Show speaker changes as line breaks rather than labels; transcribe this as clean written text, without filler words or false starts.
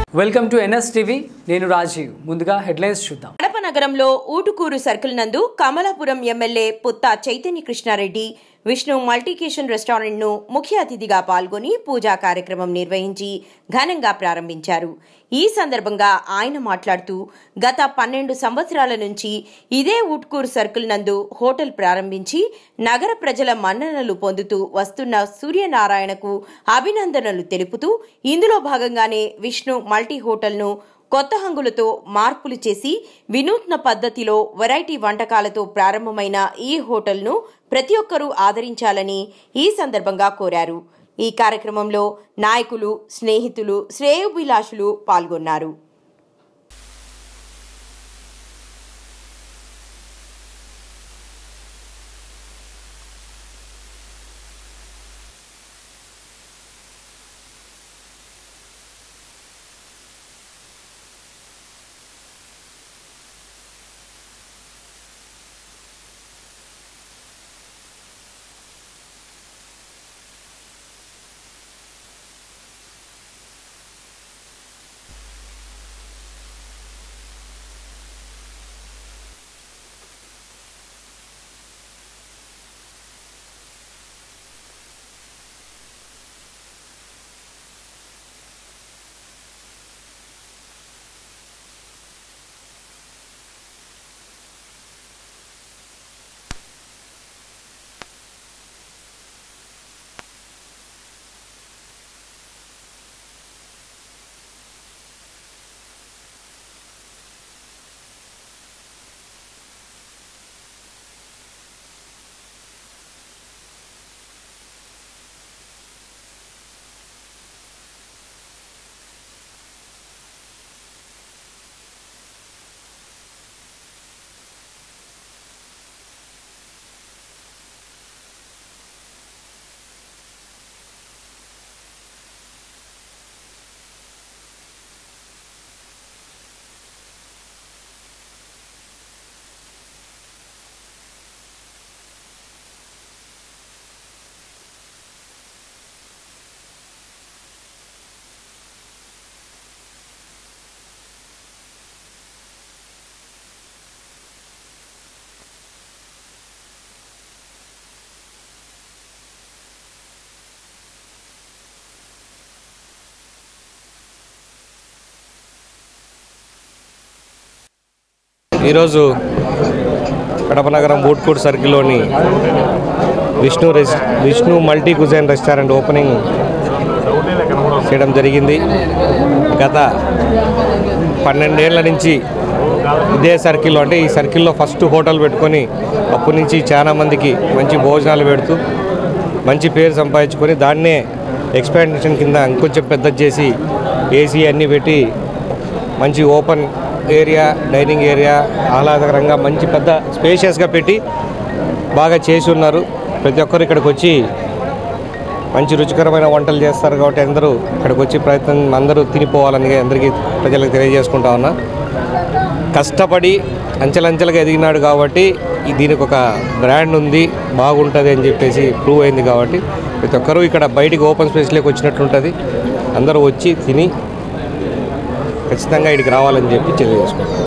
Welcome to NSTV నేను రాజీవ్ ముందుగా headlines చూద్దాం.
కడప నగరంలో ఊటుకూరు సర్కిల్ నందు Kamalapuram MLA Putta Chaitanya Krishnareddy Vishnu multi cuisine restaurant ను ముఖ్య అతిథిగా పాల్గొని పూజా కార్యక్రమం నిర్వహించి ఘనంగా ప్రారంభించారు. ఈ సందర్భంగా ఆయన మాట్లాడుతూ గత 12 సంవత్సరాల నుంచి ఇదే ఊటుకూరు సర్కిల్ నందు హోటల్ ప్రారంభించి నగర ప్రజల మన్ననలు పొందుతూ వస్తున్న సూర్యనారాయణకు అభినందనలు తెలుపుతూ ఇందులో భాగంగానే విష్ణు మల్టీ హోటల్ ను కొత్త హంగులతో మార్పులు చేసి వినూత్న పద్ధతిలో వెరైటీ వంటకాలతో ప్రారంభమైన ఈ హోటల్ను ప్రతి ఒక్కరూ ఆదరించాలని ఈ సందర్భంగా కోరారు. ఈ కార్యక్రమంలో నాయకులు, స్నేహితులు, శ్రేయోభిలాషులు పాల్గొన్నారు.
ఈరోజు కడప నగరం ఊటుకూరు సర్కిల్లోని Vishnu multi cuisine restaurant opening చేయడం జరిగింది. గత 12 ఏళ్ల నుంచి ఇదే సర్కిల్లో, అంటే ఈ సర్కిల్లో ఫస్ట్ హోటల్ పెట్టుకొని అప్పటి నుంచి చాలా మందికి మంచి భోజనాలు పెడుతూ మంచి పేరు సంపాదించుకొని దాన్నే ఎక్స్పాన్షన్ కింద ఇంకొంచెం పెద్దది చేసి ఏసీ అన్నీ పెట్టి మంచి ఓపెన్ ఏరియా, డైనింగ్ ఏరియా ఆహ్లాదకరంగా మంచి పెద్ద స్పేషియస్గా పెట్టి బాగా చేసి ఉన్నారు. ప్రతి ఒక్కరు ఇక్కడికి వచ్చి మంచి రుచికరమైన వంటలు చేస్తారు కాబట్టి అందరూ ఇక్కడికి వచ్చి ప్రయత్నం అందరూ తినిపోవాలని అందరికీ ప్రజలకు తెలియజేసుకుంటా ఉన్నా. కష్టపడి అంచెలంచెలుగా ఎదిగినాడు కాబట్టి దీనికి ఒక బ్రాండ్ ఉంది, బాగుంటుంది అని చెప్పేసి ప్రూవ్ అయింది. కాబట్టి ప్రతి ఒక్కరూ ఇక్కడ బయటికి ఓపెన్ స్పేస్లోకి వచ్చినట్లుంటుంది. అందరూ వచ్చి తిని ఖచ్చితంగా ఇక్కడికి రావాలని చెప్పి తెలియజేసుకుంటాం.